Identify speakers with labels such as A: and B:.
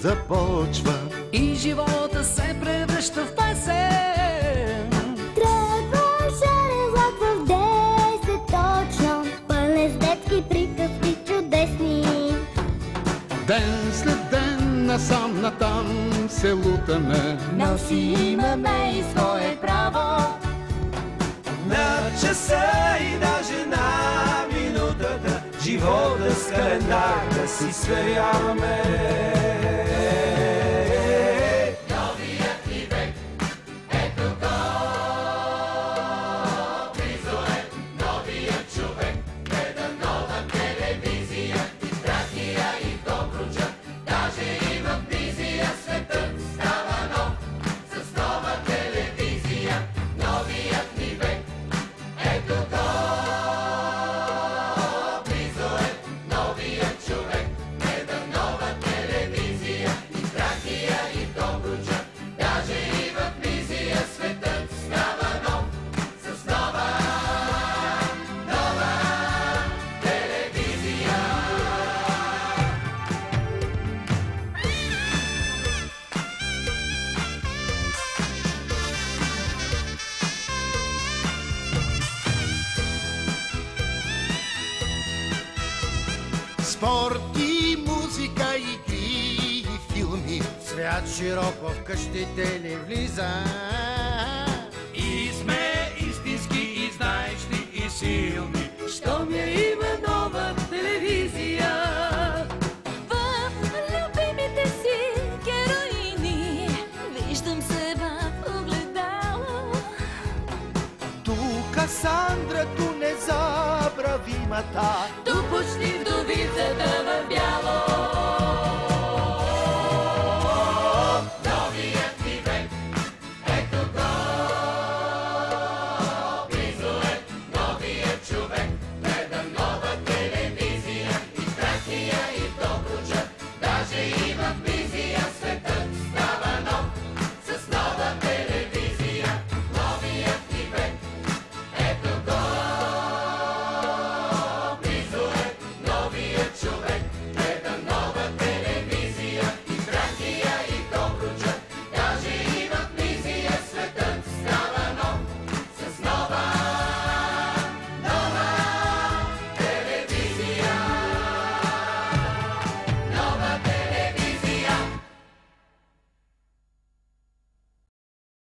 A: започва
B: и живота се превръща в песен.
C: Тръгва шарен влак в 10 точно, пълен с детски приказки чудесни.
A: ден след ден насам натам се лутаме,
C: Но си имаме и свое право.
D: На часа и даже на минутата, живота с календар да си сверяваме.
E: Новият ни век, ето го, близо е новият човек, гледа нова телевизия, Тракия и Добруджа, даже и в Мизия светът става нов, с нова телевизия, новият ни век, ето го, близо е новият човек, гледа нова телевизия, Тракия и Добруджа, даже и в Мизия светът става нов, с нова телевизия.
A: спорт и музика, игри и филми, свят широк в къщите ни влиза.
D: И сме истински и знаещи и силни.
B: Щом я има нова телевизия,
C: В любимите си героини виждам се в огледало.
A: Тук Сандра, ту незабравимата,
B: ту почти вдовицата в бяло.